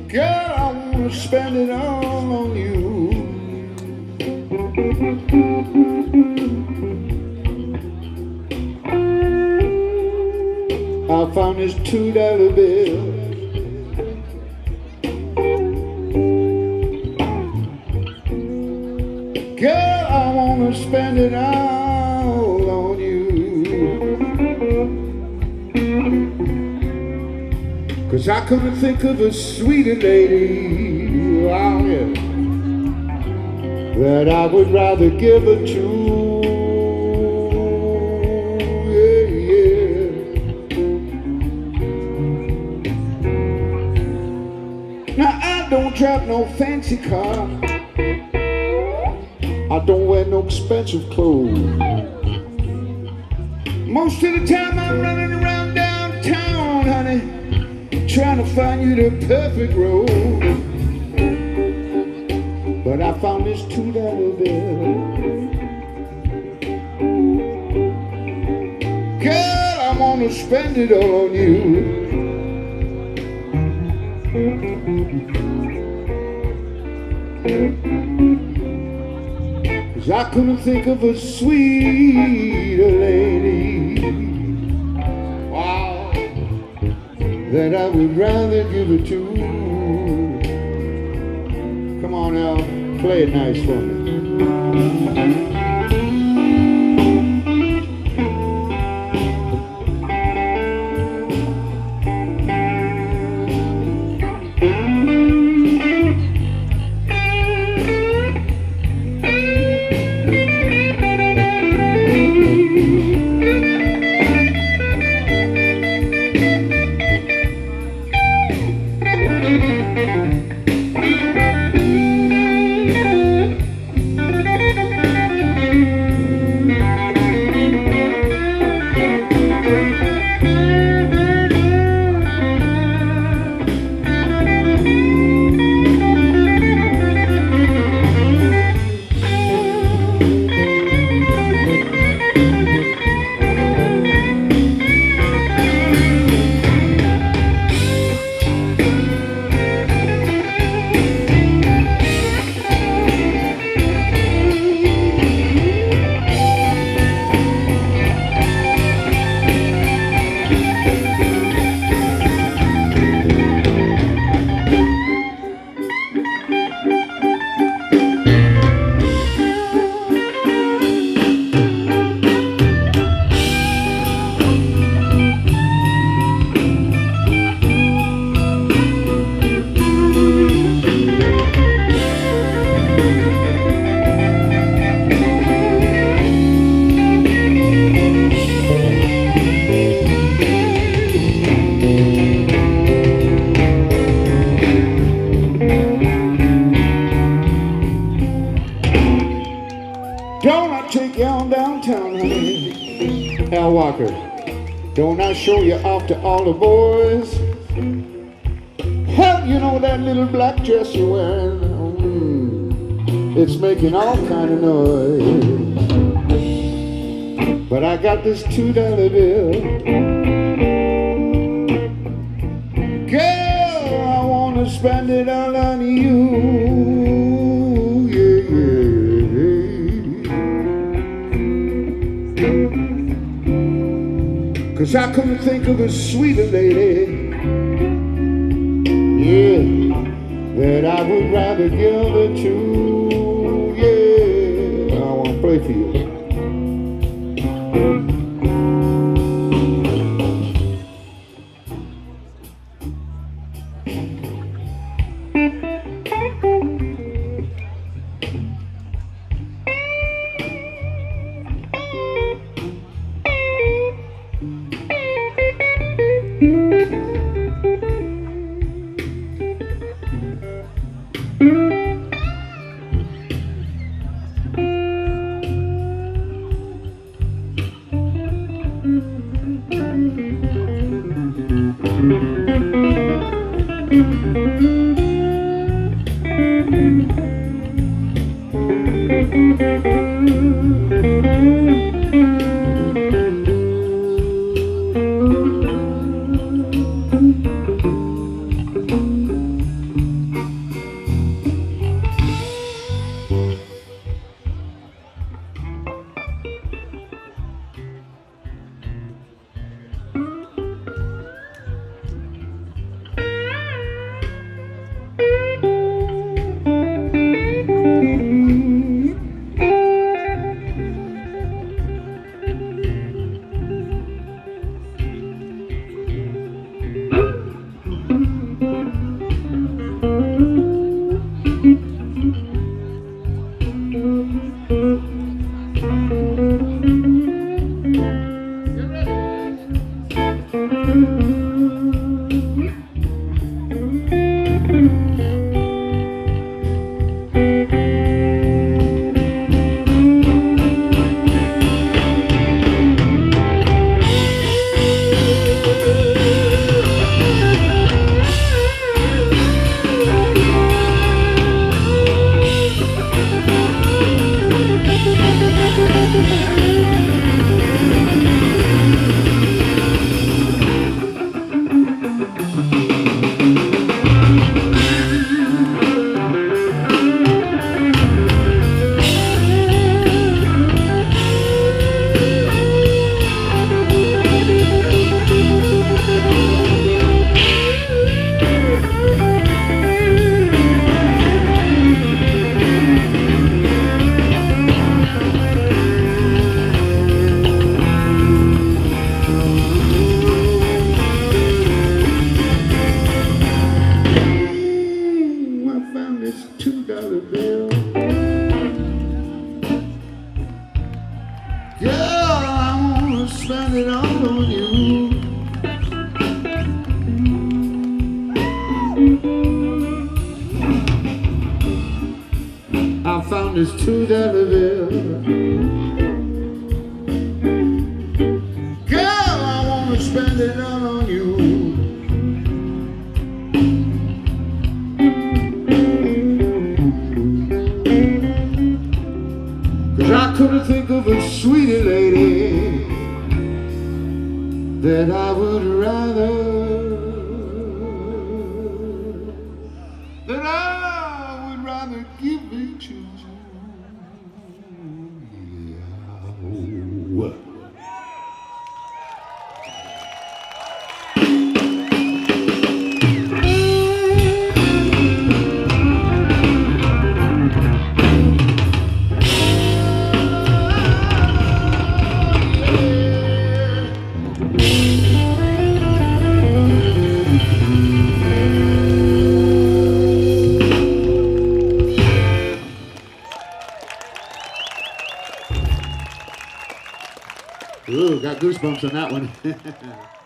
Girl, I wanna spend it all on you. I found this $2 bill. Girl, I wanna spend it all on you. 'Cause I couldn't think of a sweeter lady, oh, yeah, that I would rather give it to. Yeah, yeah. Now I don't drive no fancy car, I don't wear no expensive clothes. Most of the time I'm running around downtown, honey, trying to find you the perfect road. But I found this $2 bill. Girl, I wanna spend it all on you. 'Cause I couldn't think of a sweeter lady, wow, that I would rather give it to. Come on now, play it nice for me. Don't I take you on downtown, honey? Al Walker, don't I show you off to all the boys? Hell, you know that little black dress you're wearing? It's making all kind of noise. But I got this $2 bill. Girl, I wanna spend it all on you. 'Cause I couldn't think of a sweeter lady, yeah, that I would rather give it to. Yeah, I wanna play for you. is to Delaware. Girl, I wanna spend it all on you. Cause I couldn't think of a sweeter lady that I would rather, give it to you. Ooh, got goosebumps on that one.